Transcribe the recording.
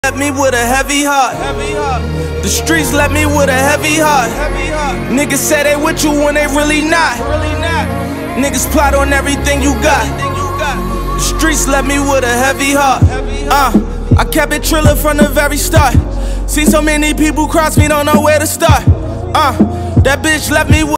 Let me with a heavy heart. The streets let me with a heavy heart. Niggas say they with you when they really not. Niggas plot on everything you got. The streets let me with a heavy heart. I kept it trillin' from the very start. See so many people cross me, don't know where to start. That bitch left me with